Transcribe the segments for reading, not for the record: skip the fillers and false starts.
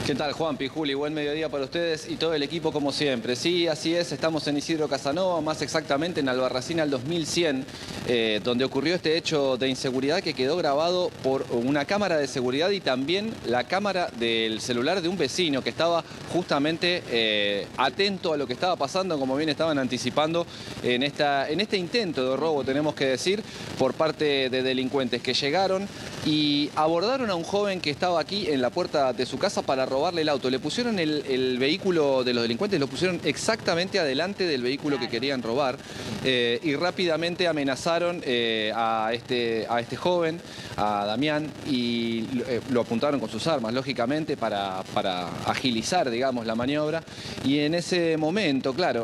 ¿Qué tal, Juanpi, Juli? Buen mediodía para ustedes y todo el equipo como siempre. Sí, así es, estamos en Isidro Casanova, más exactamente en Albarracín al 2100, donde ocurrió este hecho de inseguridad que quedó grabado por una cámara de seguridad y también la cámara del celular de un vecino que estaba justamente atento a lo que estaba pasando, como bien estaban anticipando en este intento de robo, tenemos que decir, por parte de delincuentes que llegaron y abordaron a un joven que estaba aquí en la puerta de su casa para robarle el auto. Le pusieron el vehículo de los delincuentes, lo pusieron exactamente adelante del vehículo que querían robar y rápidamente amenazaron a este joven, a Damián, y lo apuntaron con sus armas, lógicamente, para agilizar, digamos, la maniobra. Y en ese momento, claro,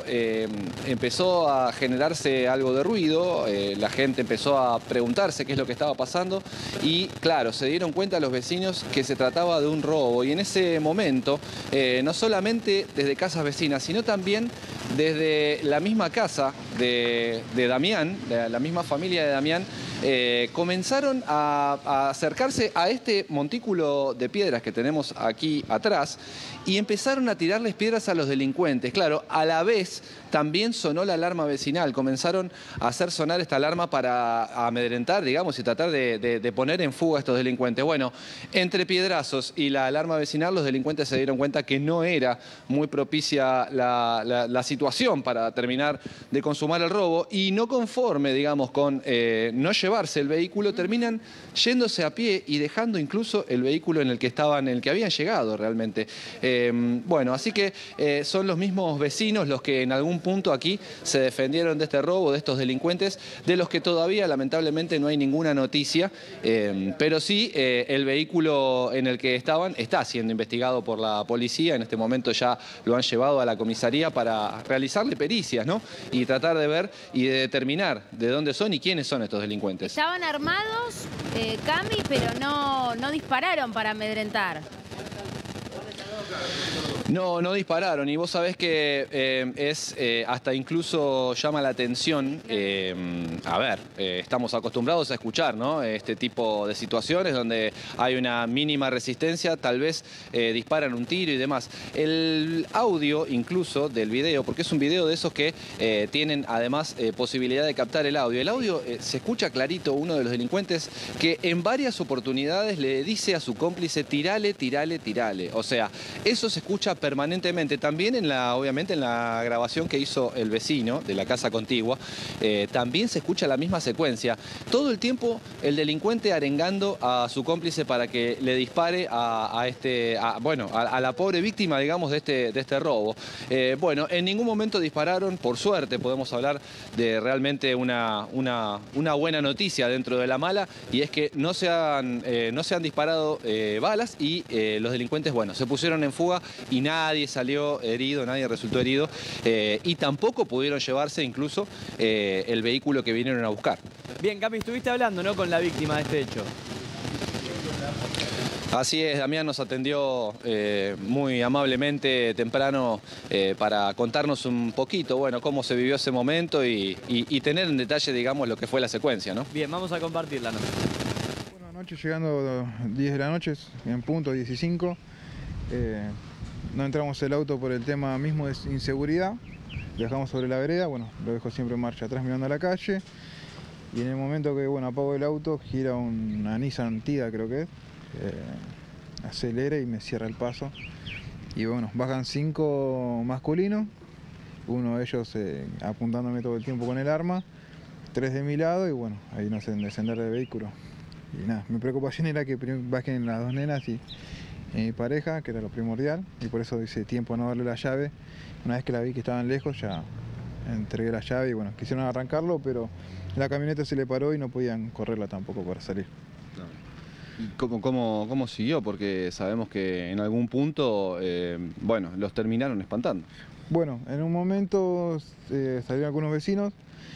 empezó a generarse algo de ruido, la gente empezó a preguntarse qué es lo que estaba pasando y, claro, se dieron cuenta los vecinos que se trataba de un robo. Y en ese momento, no solamente desde casas vecinas, sino también desde la misma casa de Damián, de la misma familia de Damián, comenzaron a acercarse a este montículo de piedras que tenemos aquí atrás y empezaron a tirarles piedras a los delincuentes. Claro, a la vez también sonó la alarma vecinal, comenzaron a hacer sonar esta alarma para amedrentar, digamos, y tratar de poner en fuga a estos delincuentes. Bueno, entre piedrazos y la alarma vecinal, los delincuentes se dieron cuenta que no era muy propicia la situación para terminar de consumar el robo y no conforme, digamos, con no llevarse el vehículo, terminan yéndose a pie y dejando incluso el vehículo en el que habían llegado realmente. Bueno, así que son los mismos vecinos los que en algún punto aquí se defendieron de este robo, de estos delincuentes, de los que todavía lamentablemente no hay ninguna noticia, pero sí el vehículo en el que estaban está siendo investigado por la policía. En este momento ya lo han llevado a la comisaría para realizarle pericias, ¿no? Y tratar de ver y de determinar de dónde son y quiénes son estos delincuentes. Estaban armados, Cami, pero no dispararon para amedrentar. No dispararon y vos sabés que hasta incluso llama la atención, estamos acostumbrados a escuchar, ¿no?, este tipo de situaciones donde hay una mínima resistencia, tal vez disparan un tiro y demás. El audio incluso del video, porque es un video de esos que tienen además posibilidad de captar el audio se escucha clarito uno de los delincuentes que en varias oportunidades le dice a su cómplice tirale, tirale, tirale. O sea, eso se escucha permanentemente. También obviamente en la grabación que hizo el vecino de la casa contigua, también se escucha la misma secuencia. Todo el tiempo el delincuente arengando a su cómplice para que le dispare a la pobre víctima, digamos, de este robo. Bueno, en ningún momento dispararon, por suerte podemos hablar de realmente una buena noticia dentro de la mala, y es que no se han disparado balas y los delincuentes, bueno, se pusieron en fuga y nadie salió herido, nadie resultó herido y tampoco pudieron llevarse incluso el vehículo que vinieron a buscar. Bien, Cami, estuviste hablando, ¿no?, con la víctima de este hecho. Así es, Damián nos atendió muy amablemente temprano para contarnos un poquito, bueno, cómo se vivió ese momento y tener en detalle, digamos, lo que fue la secuencia, ¿no? Bien, vamos a compartirla, ¿no? Bueno, anoche llegando 10 de la noche, en punto 15, no entramos el auto por el tema mismo de inseguridad, dejamos sobre la vereda, bueno, lo dejo siempre en marcha atrás mirando a la calle, y en el momento que, bueno, apago el auto, gira una Nissan Tiga, creo que es, acelera y me cierra el paso, y bueno, bajan 5 masculinos, uno de ellos apuntándome todo el tiempo con el arma, 3 de mi lado, y bueno, ahí no sé, descender del vehículo, y nada, mi preocupación era que bajen las 2 nenas y mi pareja, que era lo primordial, y por eso hice tiempo a no darle la llave. Una vez que la vi que estaban lejos, ya entregué la llave y bueno, quisieron arrancarlo, pero la camioneta se le paró y no podían correrla tampoco para salir. ¿Y cómo siguió? Porque sabemos que en algún punto, bueno, los terminaron espantando. Bueno, en un momento salieron algunos vecinos,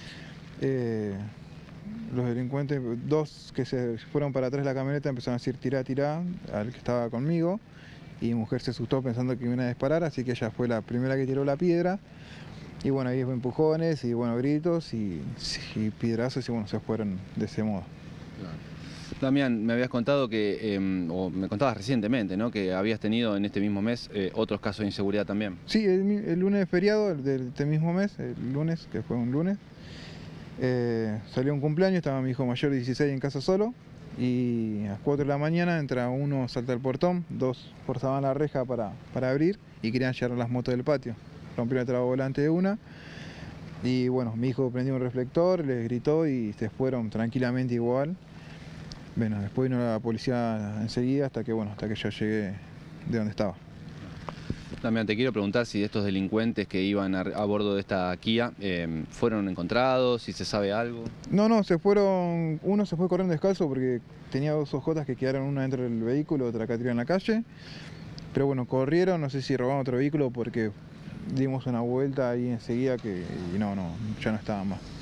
los delincuentes, 2 que se fueron para atrás de la camioneta empezaron a decir tirá, tirá, al que estaba conmigo, y mi mujer se asustó pensando que me iban a disparar, así que ella fue la primera que tiró la piedra, y bueno, ahí fue empujones, y bueno, gritos, y piedrazos, y bueno, se fueron de ese modo. Claro. Damián, me habías contado que, o me contabas recientemente, ¿no?, que habías tenido en este mismo mes otros casos de inseguridad también. Sí, el lunes de feriado de este mismo mes, el lunes, que fue un lunes, salió un cumpleaños, estaba mi hijo mayor de 16 en casa solo, y a las 4 de la mañana entra uno, salta el portón, dos forzaban la reja para abrir y querían llevar las motos del patio. Rompieron el tragavolante de una, y bueno, mi hijo prendió un reflector, les gritó y se fueron tranquilamente igual. Bueno, después vino la policía enseguida hasta que yo llegué de donde estaba. Damián, te quiero preguntar si de estos delincuentes que iban a bordo de esta Kia fueron encontrados, si se sabe algo. No, uno se fue corriendo descalzo porque tenía dos ojotas que quedaron, una dentro del vehículo, otra acá tirada en la calle. Pero bueno, corrieron, no sé si robaron otro vehículo porque dimos una vuelta ahí enseguida y no, ya no estaban más.